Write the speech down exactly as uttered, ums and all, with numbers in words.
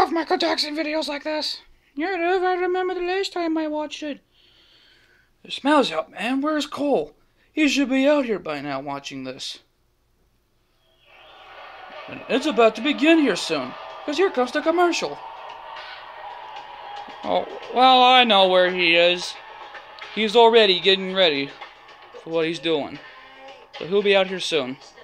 love Michael Jackson videos like this. Yeah, Dave, I remember the last time I watched it. The smell's out, man. Where's Cole? He should be out here by now watching this. And it's about to begin here soon, because here comes the commercial. Oh, well, I know where he is. He's already getting ready for what he's doing. So he'll be out here soon.